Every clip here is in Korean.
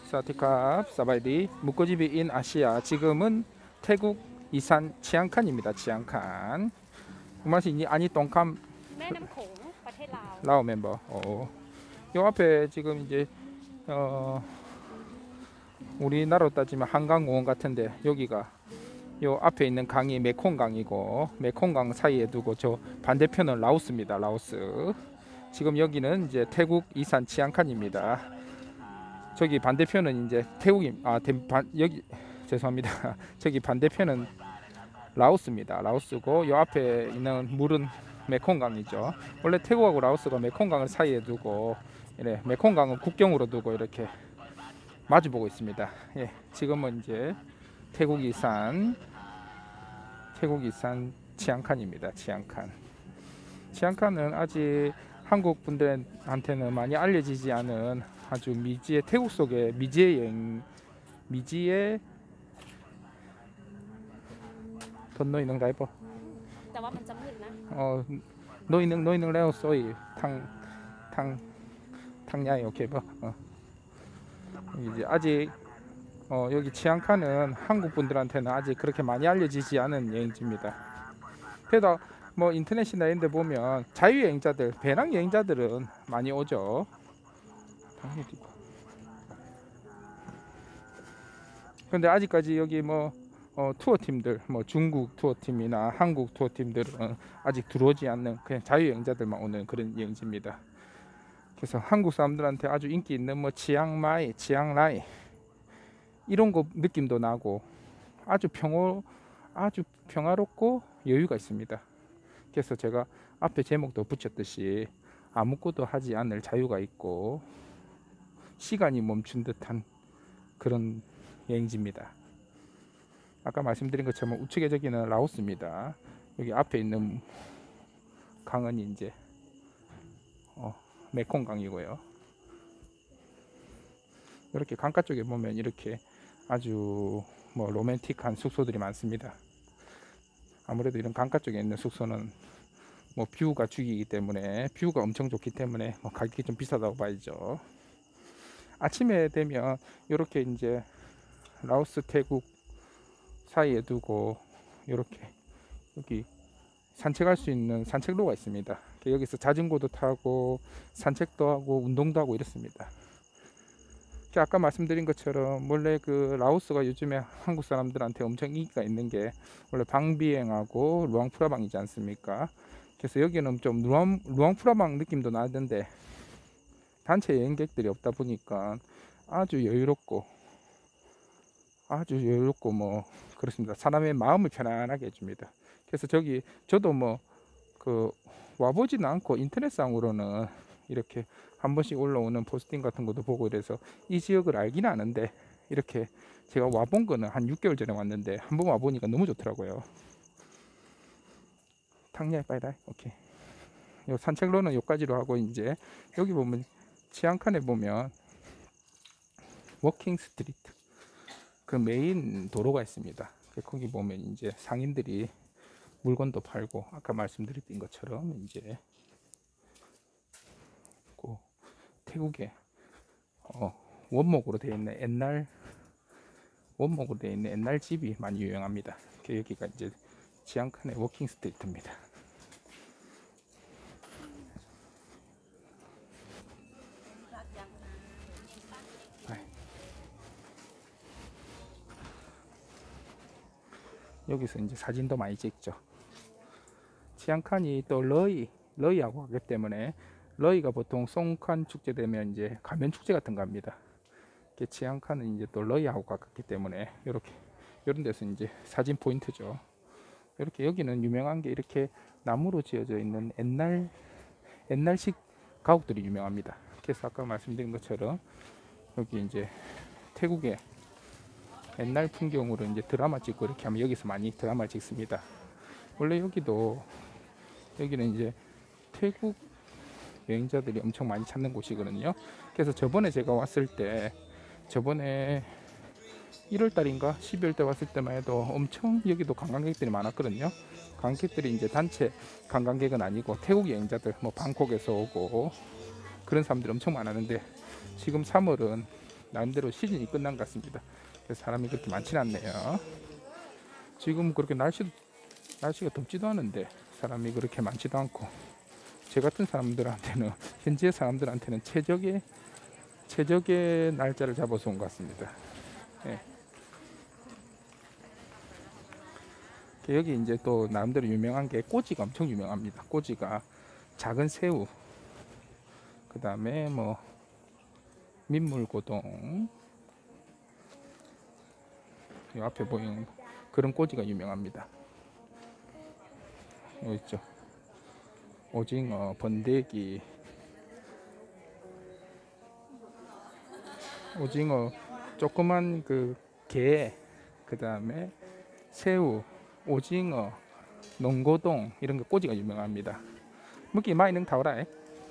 사티캅 사바이디 무코지비 인 아시아. 지금은 태국 이산 치앙칸입니다. 치앙칸. 맛이 아니 똥캄 แม่น้ำโขงประเทศลาว 라오 멤버. 요 앞에 지금 이제 우리나라로 따지면 한강공원 같은데 여기가 요 앞에 있는 강이 메콩강이고 메콩강 사이에 두고 저 반대편은 라오스입니다. 라오스. 지금 여기는 이제 태국 이산 치앙칸입니다. 저기 반대편은 이제 여기 죄송합니다. 저기 반대편은 라오스입니다. 라오스고 요 앞에 있는 물은 메콩강이죠. 원래 태국하고 라오스가 메콩강을 사이에 두고 메콩강을 국경으로 두고 이렇게 마주보고 있습니다. 예, 지금은 이제 태국 이산 치앙칸입니다. 치앙칸은 아직 한국 분들한테는 많이 알려지지 않은 아주 미지의 태국 속의 미지의 돈 노이능 라이버 แต่ว่ามันจะมืดนะ 노이능 레오 소이 탕야이 오케이 뭐 이제 아직 여기 치앙칸은 한국 분들한테는 아직 그렇게 많이 알려지지 않은 여행지입니다. 그래도 뭐 인터넷이나 이런 데 보면 자유여행자들, 배낭 여행자들은 많이 오죠. 근데 아직까지 여기 뭐 투어팀들, 뭐 중국 투어팀이나 한국 투어팀들은 아직 들어오지 않는 그냥 자유여행자들만 오는 그런 여행지입니다. 그래서 한국 사람들한테 아주 인기 있는 뭐 치앙마이, 치앙라이 이런 거 느낌도 나고 아주 평화롭고 여유가 있습니다. 그래서 제가 앞에 제목도 붙였듯이 아무것도 하지 않을 자유가 있고 시간이 멈춘 듯한 그런 여행지입니다. 아까 말씀드린 것처럼 우측에 저기는 라오스입니다. 여기 앞에 있는 강은 이제 메콩강이고요. 이렇게 강가 쪽에 보면 이렇게 아주 뭐 로맨틱한 숙소들이 많습니다. 아무래도 이런 강가 쪽에 있는 숙소는 뭐 뷰가 죽이기 때문에 뷰가 엄청 좋기 때문에 뭐 가격이 좀 비싸다고 봐야죠. 아침에 되면 이렇게 이제 라오스 태국 사이에 두고 이렇게 여기 산책할 수 있는 산책로가 있습니다. 여기서 자전거도 타고 산책도 하고 운동도 하고 이렇습니다. 아까 말씀드린 것처럼 원래 그 라오스가 요즘에 한국 사람들한테 엄청 인기가 있는 게 원래 방비행하고 루앙프라방이지 않습니까? 그래서 여기는 좀 루앙프라방 느낌도 나는데 단체 여행객들이 없다 보니까 아주 여유롭고 뭐 그렇습니다. 사람의 마음을 편안하게 해줍니다. 그래서 저도 뭐 그 와보지는 않고 인터넷상으로는 이렇게 한 번씩 올라오는 포스팅 같은 것도 보고 이래서 이 지역을 알긴 아는데 이렇게 제가 와본 거는 한 6개월 전에 왔는데 한번 와보니까 너무 좋더라고요. 탕야에 빠이다. 오케이. 요 산책로는 여기까지로 하고 이제 여기 보면 치앙칸에 보면 워킹 스트리트 그 메인 도로가 있습니다. 거기 보면 이제 상인들이 물건도 팔고 아까 말씀드렸던 것처럼 이제 그 태국의 원목으로 되어 있는 옛날 집이 많이 유명합니다. 여기가 이제 치앙칸의 워킹 스트리트입니다. 여기서 이제 사진도 많이 찍죠. 치앙칸이 또 러이하고 하기 때문에 러이가 보통 송칸 축제 되면 이제 가면 축제 같은 거 합니다. 치앙칸은 이제 또 러이하고 가깝기 때문에 이렇게 이런 데서 이제 사진 포인트죠. 이렇게 여기는 유명한 게 이렇게 나무로 지어져 있는 옛날식 가옥들이 유명합니다. 그래서 아까 말씀드린 것처럼 여기 이제 태국의 옛날 풍경으로 이제 드라마 찍고 이렇게 하면 여기서 많이 드라마를 찍습니다. 원래 여기는 이제 태국 여행자들이 엄청 많이 찾는 곳이거든요. 그래서 저번에 제가 왔을 때 저번에 1월달인가 12월달 왔을 때만 해도 엄청 여기도 관광객들이 많았거든요. 관광객들이 이제 단체 관광객은 아니고 태국 여행자들 뭐 방콕에서 오고 그런 사람들이 엄청 많았는데 지금 3월은 나름대로 시즌이 끝난 것 같습니다. 그래서 사람이 그렇게 많지는 않네요. 지금 그렇게 날씨가 덥지도 않은데 사람이 그렇게 많지도 않고, 제 같은 사람들한테는 현지의 사람들한테는 최적의 날짜를 잡아서 온 것 같습니다. 예. 여기 이제 또 나름대로 유명한 게 꼬지가 엄청 유명합니다. 꼬지가 작은 새우, 그 다음에 뭐 민물고동, 이 앞에 보이는 그런 꼬지가 유명합니다. 여기 있죠. 오징어, 번데기, 오징어, 조그만 그 게, 그 다음에 새우, 오징어, 농고동 이런 거 꼬지가 유명합니다. 먹기 많이 능 타오라에.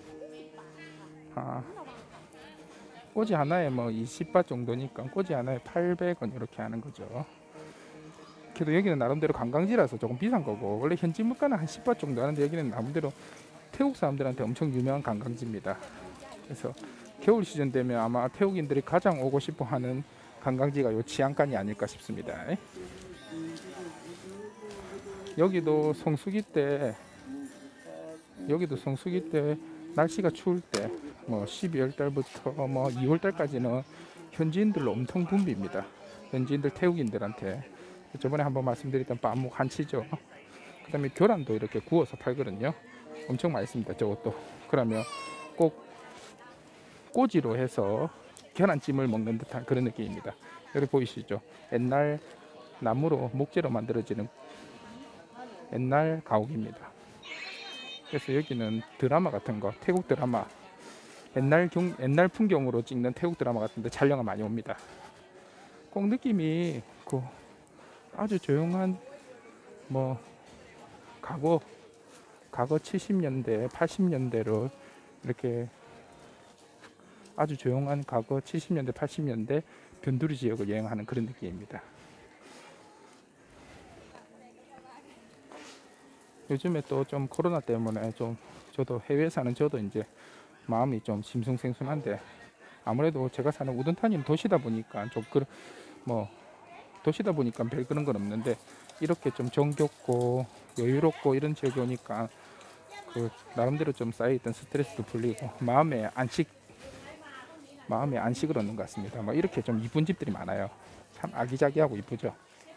아, 꼬지 하나에 뭐 20바 정도니까 꼬지 하나에 800원 이렇게 하는 거죠. 그래도 여기는 나름대로 관광지라서 조금 비싼 거고, 원래 현지 물가는 한 10바 정도 하는데 여기는 나름대로 태국 사람들한테 엄청 유명한 관광지입니다. 그래서 겨울 시즌 되면 아마 태국인들이 가장 오고 싶어 하는 관광지가 요 치앙칸이 아닐까 싶습니다. 여기도 성수기 때 날씨가 추울 때 뭐 12월 달부터 뭐 2월 달까지는 현지인들로 엄청 붐빕니다. 현지인들 태국인들한테. 저번에 한번 말씀드렸던 빻묵 한치죠. 그 다음에 계란도 이렇게 구워서 팔거든요. 엄청 맛있습니다, 저것도. 그러면 꼭 꼬지로 해서 계란찜을 먹는 듯한 그런 느낌입니다. 여기 보이시죠? 옛날 나무로 목재로 만들어지는 옛날 가옥입니다. 그래서 여기는 드라마 같은 거, 태국 드라마, 옛날 풍경으로 찍는 태국 드라마 같은데 촬영을 많이 옵니다. 꼭 느낌이 그 아주 조용한 뭐 과거 70년대, 80년대로 이렇게 아주 조용한 과거 70년대, 80년대 변두리 지역을 여행하는 그런 느낌입니다. 요즘에 또 좀 코로나 때문에 좀 저도 해외에 사는 저도 이제 마음이 좀 심승생승한데, 아무래도 제가 사는 우둔타니는 도시다 보니까 도시다 보니까 별 그런 건 없는데, 이렇게 좀 정겹고 여유롭고 이런 지역에 오니까 그 나름대로 좀 쌓여있던 스트레스도 풀리고 마음의 안식을 얻는 것 같습니다. 막 이렇게 좀 이쁜 집들이 많아요. 참 아기자기하고 이쁘죠.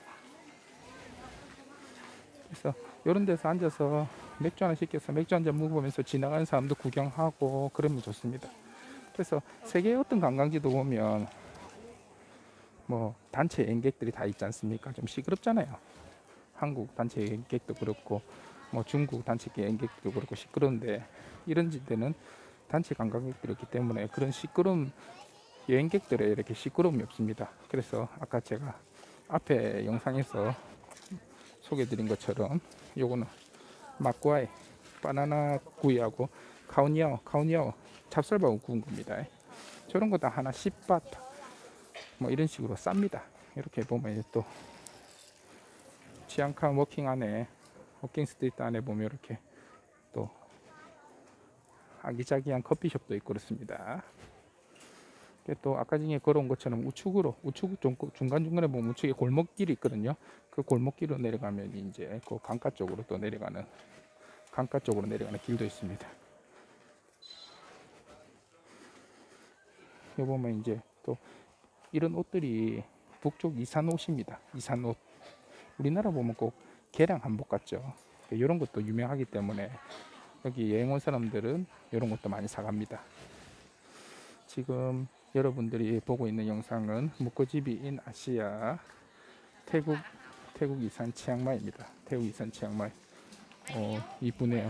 그래서 이런 데서 앉아서 맥주 하나 시켜서 맥주 한잔 먹으면서 지나가는 사람도 구경하고 그러면 좋습니다. 그래서 세계의 어떤 관광지도 보면 뭐 단체 여행객들이 다 있지 않습니까? 좀 시끄럽잖아요. 한국 단체 여행객도 그렇고 뭐 중국 단체 여행객도 그렇고 시끄러운데, 이런 데는 단체 관광객들이 있기 때문에 그런 시끄러움, 여행객들의 이렇게 시끄러움이 없습니다. 그래서 아까 제가 앞에 영상에서 소개드린 것처럼 요거는 마꾸아이 바나나 구이하고 카오니아오 찹쌀밥을 구운 겁니다. 저런 거 다 하나 10밭 뭐 이런 식으로 쌉니다. 이렇게 보면 또 치앙칸 워킹 스트리트 안에 보면 이렇게 또 아기자기한 커피숍도 있고 그렇습니다. 또 아까 전에 걸어온 것처럼 우측 중간중간에 보면 우측에 골목길이 있거든요. 그 골목길로 내려가면 이제 그 강가 쪽으로 내려가는 길도 있습니다. 여기 보면 이제 또 이런 옷들이 북쪽 이산 옷입니다. 이산 옷. 우리나라 보면 꼭 개량 한복 같죠. 이런 것도 유명하기 때문에 여기 여행 온 사람들은 이런 것도 많이 사갑니다. 지금 여러분들이 보고 있는 영상은 묵고지비 인 아시아 태국 이산 치앙마이입니다. 태국 이산 치앙마이. 이쁘네요.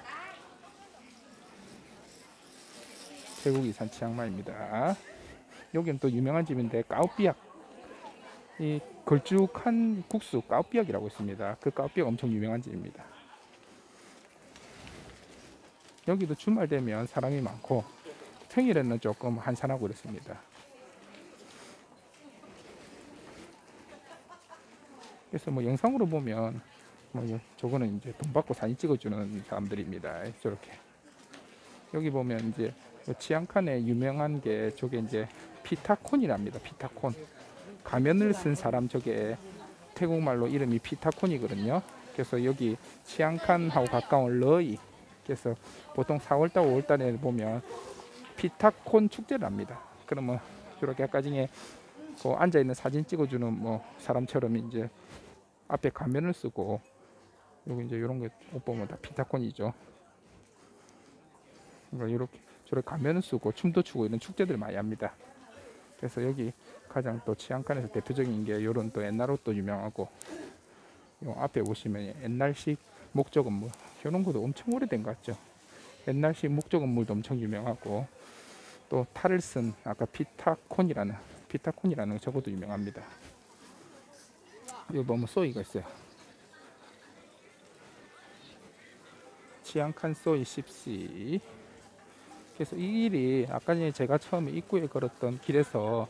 태국 이산 치앙마이입니다. 여기는 또 유명한 집인데 까오삐약, 이 걸쭉한 국수 까오삐약이라고 있습니다. 그 까오삐약 엄청 유명한 집입니다. 여기도 주말 되면 사람이 많고 평일에는 조금 한산하고 그렇습니다. 그래서 뭐 영상으로 보면 뭐 저거는 이제 돈 받고 사진 찍어주는 사람들입니다. 저렇게 여기 보면 이제 치앙칸에 유명한 게 저게 이제 피타콘이랍니다. 피타콘. 가면을 쓴 사람 저게 태국말로 이름이 피타콘이거든요. 그래서 여기 치앙칸하고 가까운 러이. 그래서 보통 4월달, 5월달에 보면 피타콘 축제를 합니다. 그러면 이렇게 아까 중에 그 앉아 있는 사진 찍어주는 뭐 사람처럼 이제 앞에 가면을 쓰고 여기 이제 이런 거 옷 보면 다 피타콘이죠. 그러니까 이렇게 저렇게 가면을 쓰고 춤도 추고 이런 축제들 많이 합니다. 그래서 여기 가장 또 치앙칸에서 대표적인 게 이런 또 옛날 옷도 유명하고 요 앞에 보시면 옛날식 목조 건물 이런 것도 엄청 오래된 것 같죠. 옛날식 목조 건물도 엄청 유명하고 또 탈을 쓴 아까 피타콘이라는 저것도 유명합니다. 여기 보면 소이가 있어요. 치앙칸 소이 10시. 그래서 이 길이 아까 전에 제가 처음에 입구에 걸었던 길에서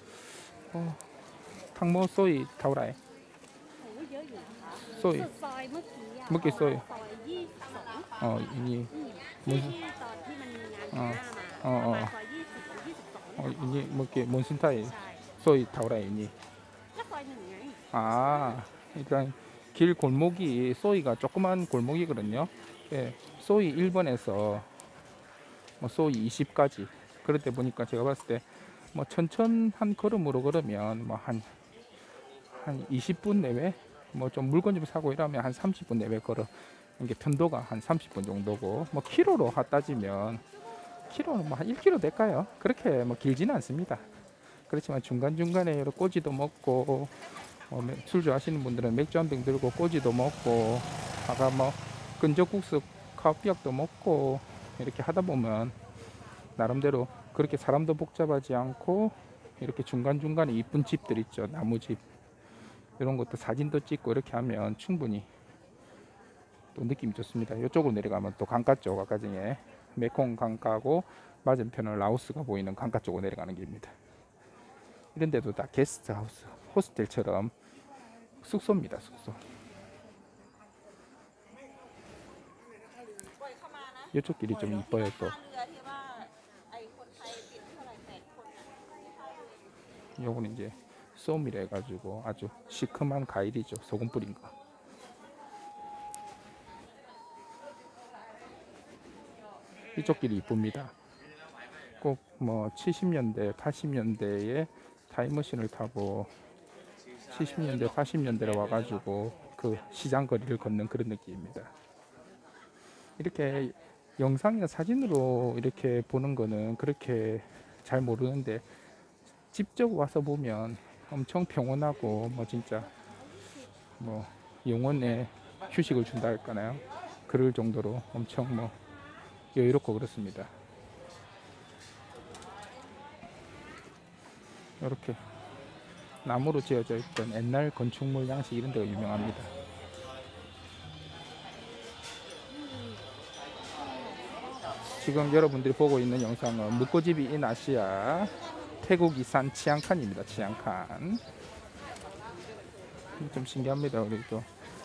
탕모 소이 타오라이 โอ้เยอะอยู่นะคะ 소이 สุดซอยเมื่อกี้อ่ะเมื่อกี้ซอยซอย22 이니 ที่ตอนที่มันมีงานหน้ามาประมาณซอย20หรือ22 이니 뭐게 몬순타이 ใช่ 소이 타오라이 이니 ก็ซอยหนึ่งไง 일단 길 골목이 소이가 조그만 골목이거든요. 예, 소이 1번에서 뭐 소이 20까지. 그럴 때 보니까 제가 봤을 때 뭐 천천한 걸음으로 걸으면 뭐 한 20분 내외 뭐 좀 물건 좀 사고 이러면 한 30분 내외 걸어. 이게 편도가 한 30분 정도고 뭐 키로로 따지면 키로는 뭐 한 1km 될까요? 그렇게 뭐 길지는 않습니다. 그렇지만 중간중간에 이렇게 꼬지도 먹고 술 좋아하시는 분들은 맥주 한 병 들고 꼬지도 먹고 아까 뭐 끈적국수 카오피약도 먹고 이렇게 하다 보면 나름대로 그렇게 사람도 복잡하지 않고 이렇게 중간중간에 이쁜 집들 있죠. 나무집 이런 것도 사진도 찍고 이렇게 하면 충분히 또 느낌이 좋습니다. 이쪽으로 내려가면 또 강가 쪽 아까 전에 메콩 강가고 맞은편은 라오스가 보이는 강가 쪽으로 내려가는 길입니다. 이런 데도 다 게스트하우스 호스텔처럼 숙소입니다. 숙소. 이쪽 길이 좀 이뻐요. 또 요거는 이제 쏘미래 해가지고 아주 시큼한 과일이죠. 소금 뿌린 거. 이쪽 길이 이쁩니다. 꼭 뭐 70년대 80년대에 타임머신을 타고 70년대 80년대로 와가지고 그 시장 거리를 걷는 그런 느낌입니다. 이렇게 영상이나 사진으로 이렇게 보는 거는 그렇게 잘 모르는데 직접 와서 보면 엄청 평온하고 뭐 진짜 뭐 영혼의 휴식을 준다 할까나요? 그럴 정도로 엄청 뭐 여유롭고 그렇습니다. 이렇게 나무로 지어져 있던 옛날 건축물 양식 이런 데가 유명합니다. 지금 여러분들이 보고 있는 영상은 묵고집이 인 아시아 태국 이산 치앙칸입니다. 치앙칸. 좀 신기합니다. 우리 또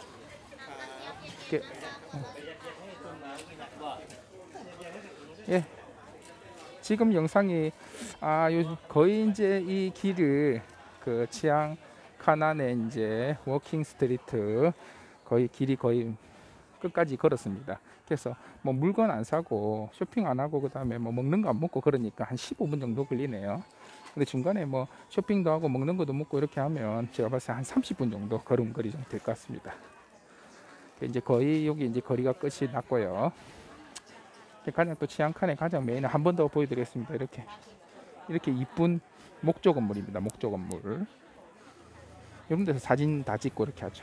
예. 지금 영상이 거의 이제 이 길을 그 치앙칸 안에 이제 워킹 스트리트 거의 길이 거의 끝까지 걸었습니다. 그래서 뭐 물건 안 사고 쇼핑 안 하고 그다음에 뭐 먹는 거 안 먹고 그러니까 한 15분 정도 걸리네요. 근데 중간에 뭐 쇼핑도 하고 먹는 것도 먹고 이렇게 하면 제가 봤을 때 한 30분 정도 걸음거리 정도 될 것 같습니다. 이제 거의 여기 이제 거리가 끝이 났고요. 가장 또 치앙칸의 가장 메인은 한 번 더 보여드리겠습니다. 이렇게 이쁜 목조 건물입니다. 목조 건물. 이런 데서 사진 다 찍고 이렇게 하죠.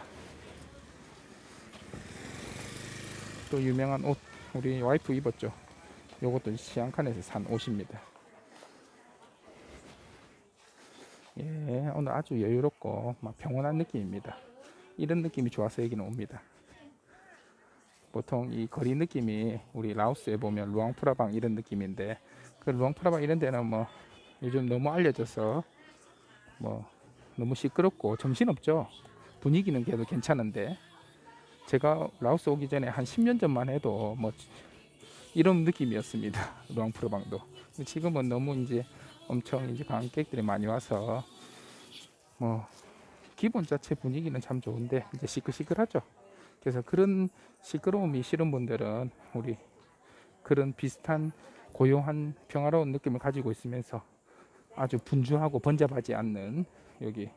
또 유명한 옷 우리 와이프 입었죠. 요것도 치앙칸에서 산 옷입니다. 예, 오늘 아주 여유롭고 막 평온한 느낌입니다. 이런 느낌이 좋아서 여기는 옵니다. 보통 이 거리 느낌이 우리 라오스에 보면 루앙프라방 이런 느낌인데 그 루앙프라방 이런 데는 뭐 요즘 너무 알려져서 뭐 너무 시끄럽고 정신없죠. 분위기는 그래도 괜찮은데 제가 라오스 오기 전에 한 10년 전만 해도 뭐 이런 느낌이었습니다. 루앙프라방도. 지금은 너무 이제 엄청 이제 관객들이 많이 와서 뭐 기본 자체 분위기는 참 좋은데 이제 시끌시끌하죠. 그래서 그런 시끄러움이 싫은 분들은 우리 그런 비슷한 고요한 평화로운 느낌을 가지고 있으면서 아주 분주하고 번잡하지 않는 여기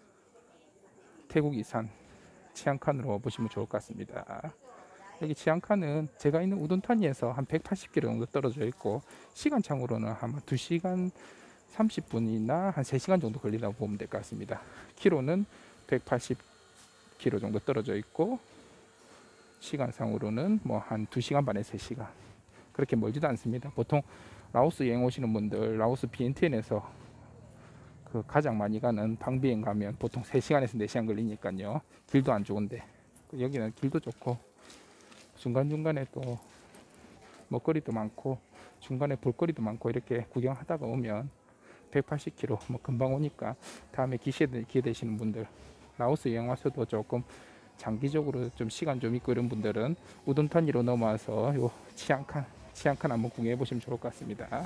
태국 이산 치앙칸으로 보시면 좋을 것 같습니다. 여기 치앙칸은 제가 있는 우돈타니에서 한 180km 정도 떨어져 있고 시간창으로는 아마 2시간 30분이나 한 3시간 정도 걸리라고 보면 될 것 같습니다. 키로는 180km 정도 떨어져 있고 시간상으로는 뭐 한 2시간 반에서 3시간, 그렇게 멀지도 않습니다. 보통 라오스 여행 오시는 분들 라오스 비엔티엔에서 그 가장 많이 가는 방비행 가면 보통 3시간에서 4시간 걸리니까요. 길도 안 좋은데 여기는 길도 좋고 중간중간에 또 먹거리도 많고 중간에 볼거리도 많고 이렇게 구경하다가 오면 180km 뭐 금방 오니까 다음에 기회 되시는 분들 라오스 여행 와서도 조금 장기적으로 좀 시간 좀 있고 이런 분들은 우돈타니로 넘어와서 요 치앙칸 한번 구경해 보시면 좋을 것 같습니다.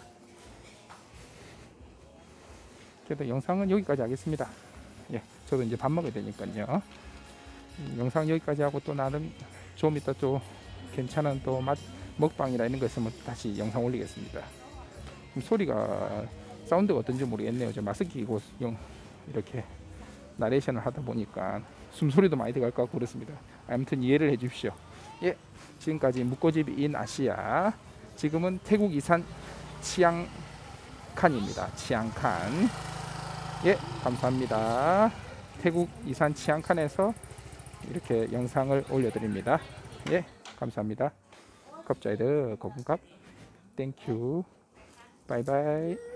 그래도 영상은 여기까지 하겠습니다. 예, 저도 이제 밥 먹어야 되니까요. 영상 여기까지 하고 또 나름 좀 이따 또 괜찮은 또 먹방이라 이런 거 있으면 다시 영상 올리겠습니다. 소리가 사운드가 어떤지 모르겠네요. 저 마스크 끼고 이렇게 나레이션을 하다 보니까 숨소리도 많이 들어갈 것 같고 그렇습니다. 아무튼 이해를 해 주십시오. 예, 지금까지 묵고집 인 아시아, 지금은 태국 이산 치앙칸입니다. 치앙칸. 예, 감사합니다. 태국 이산 치앙칸에서 이렇게 영상을 올려드립니다. 예, 감사합니다. 갑자이드 거분갑 땡큐 바이바이.